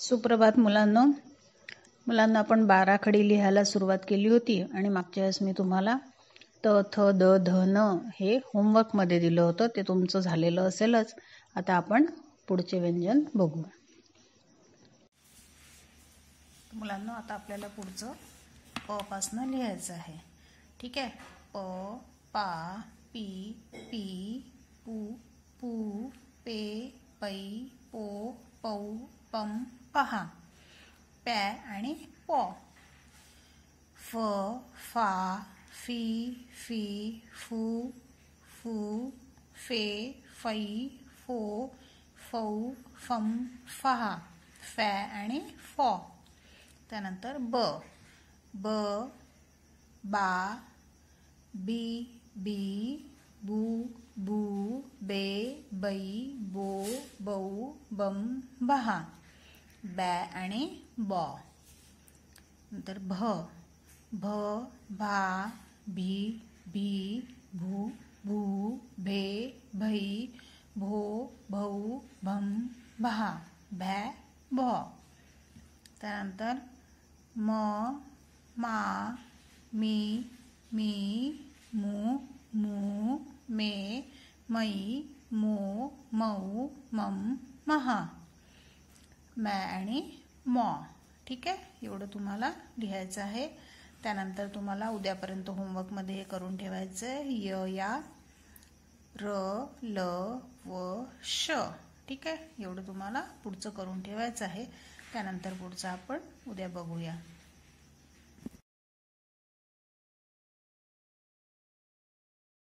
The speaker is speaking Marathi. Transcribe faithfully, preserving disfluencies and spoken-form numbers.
सुप्रभात मुलांनो. मुलांना आपण बाराखडी लिहायला सुरुवात केली होती आणि मागच्या वेळेस मी तुम्हाला त थ द ध न हे होमवर्क मध्ये दिलं होतं. ते तुमचं झालेलं असेलच. आता आपण पुढचे व्यंजन बघू. मुलांनो, आता आपल्याला पुढचं प पासून लिहायचं आहे. ठीक आहे. प, पा, पी, पी, पू, पू, पे, पै, पो, पौ, पम, पहा. पॅ आणि पॉ. फ, फा, फी, फी, फू, फू, फे, फै, फो, फौ, फम, फहा. फॅ आणि फॉ. त्यानंतर ब, ब, बा, बी, बी, बू, बू, बे, बै, बो, बौ, बम, बहा. बॅ आणि बॉ. नंतर भ, भ, भा, भी, भी, भू, भू, भे, भै, भो, भौ, भम, भहा. भॅ, भॉ. त्यानंतर म, मा, मी, मी, मू, मू, मे, मै, मो, मौ, मम, महा. मॅ आणि मॉ. ठीक आहे. एवढं तुम्हाला लिहायचं आहे. त्यानंतर तुम्हाला उद्यापर्यंत होमवर्कमध्ये हे करून ठेवायचं आहे. य, या, र, ल, व, श. ठीक आहे. एवढं तुम्हाला पुढचं करून ठेवायचं आहे. त्यानंतर पुढचं आपण उद्या बघूया.